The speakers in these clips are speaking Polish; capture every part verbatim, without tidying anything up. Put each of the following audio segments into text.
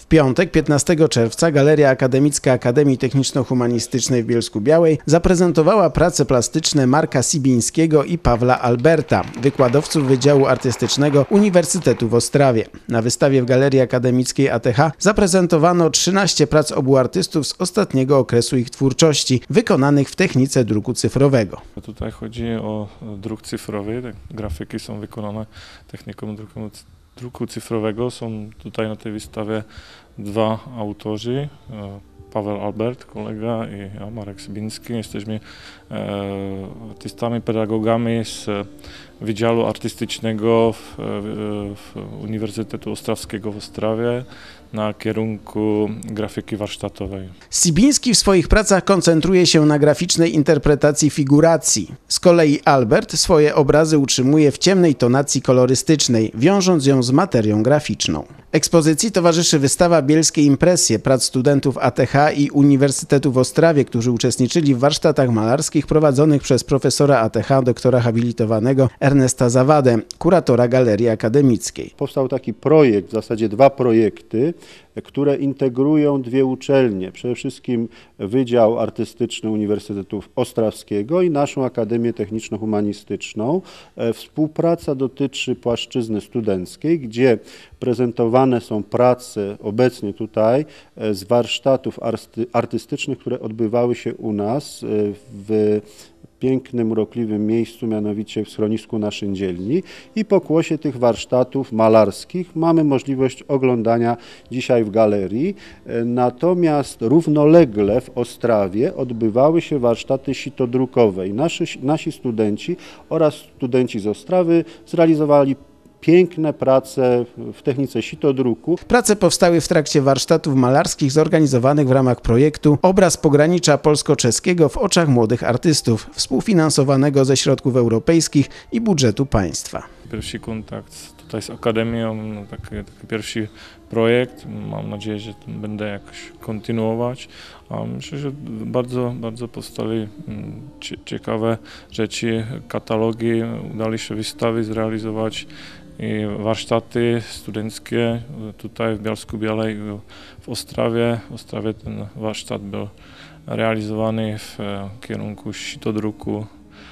piątek, piętnastego czerwca, Galeria Akademicka Akademii Techniczno-Humanistycznej w Bielsku-Białej zaprezentowała prace plastyczne Marka Sibińskiego i Pawła Alberta, wykładowców Wydziału Artystycznego Uniwersytetu w Ostrawie. Na wystawie w Galerii Akademickiej A T H zaprezentowano trzynaście prac obu artystów z ostatniego okresu ich twórczości, wykonanych w technice druku cyfrowego. Tutaj chodzi o druk cyfrowy, grafiki są wykonane techniką druku, druku cyfrowego. Są tutaj na tej wystawie dwa autorzy, Paweł Albert, kolega, i ja, Marek Sibiński. Jesteśmy e, artystami, pedagogami z Wydziału Artystycznego w, w Uniwersytetu Ostrawskiego w Ostrawie na kierunku grafiki warsztatowej. Sibiński w swoich pracach koncentruje się na graficznej interpretacji figuracji. Z kolei Albert swoje obrazy utrzymuje w ciemnej tonacji kolorystycznej, wiążąc ją z materią graficzną. Ekspozycji towarzyszy wystawa Bielskie Impresje prac studentów A T H i Uniwersytetu w Ostrawie, którzy uczestniczyli w warsztatach malarskich prowadzonych przez profesora A T H, doktora habilitowanego Ernesta Zawadę, kuratora Galerii Akademickiej. Powstał taki projekt, w zasadzie dwa projekty, które integrują dwie uczelnie. Przede wszystkim Wydział Artystyczny Uniwersytetu Ostrawskiego i naszą Akademię Techniczno-Humanistyczną. Współpraca dotyczy płaszczyzny studenckiej, gdzie prezentowane są prace obecnie tutaj z warsztatów artystycznych, które odbywały się u nas w pięknym, urokliwym miejscu, mianowicie w schronisku na Szyndzielni, i pokłosie tych warsztatów malarskich mamy możliwość oglądania dzisiaj w galerii. Natomiast równolegle w Ostrawie odbywały się warsztaty sitodrukowe i nasi, nasi studenci oraz studenci z Ostrawy zrealizowali piękne prace w technice sitodruku. Prace powstały w trakcie warsztatów malarskich zorganizowanych w ramach projektu Obraz pogranicza polsko-czeskiego w oczach młodych artystów, współfinansowanego ze środków europejskich i budżetu państwa. Pierwszy kontakt tutaj z Akademią, taki, taki pierwszy projekt. Mam nadzieję, że będę jakoś kontynuować. A myślę, że bardzo, bardzo powstały ciekawe rzeczy, katalogi, udali się wystawy zrealizować i warsztaty studenckie tutaj w Bielsku-Białej, w Ostrawie. W Ostrawie ten warsztat był realizowany w kierunku sitodruku,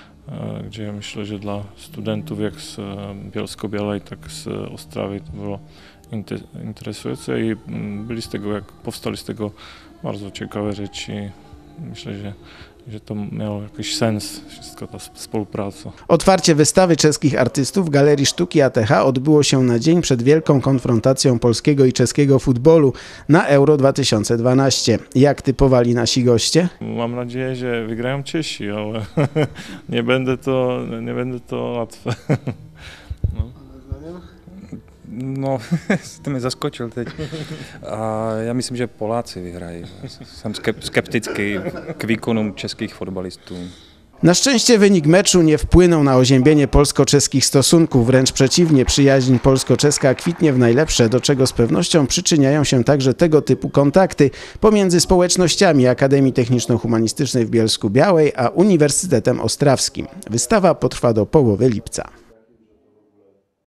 gdzie myślę, że dla studentów jak z Bielsko-Białej, tak z Ostrawy to było interesujące i byli z tego, jak powstali z tego bardzo ciekawe rzeczy. Myślę, że że to miało jakiś sens, wszystko ta współpraca. Otwarcie wystawy czeskich artystów w Galerii Sztuki A T H odbyło się na dzień przed wielką konfrontacją polskiego i czeskiego futbolu na Euro dwa tysiące dwanaście. Jak typowali nasi goście? Mam nadzieję, że wygrają Czesi, ale nie będę to, nie będę to łatwe. No. No, ty mě zaskočil teď. A já myslím, že Poláci vyhrají. Jsem skeptický k výkonům českých fotbalistů. Na szczęście wynik meczu nie wpłynął na oziębienie polsko-czeskich stosunków, wręcz przeciwnie, przyjaźń polsko-czeska kwitnie w najlepsze, do czego z pewnością przyczyniają się także tego typu kontakty pomiędzy społecznościami Akademii Techniczno-Humanistycznej w Bielsku-Białej a Uniwersytetem Ostrawskim. Wystawa potrwa do połowy lipca.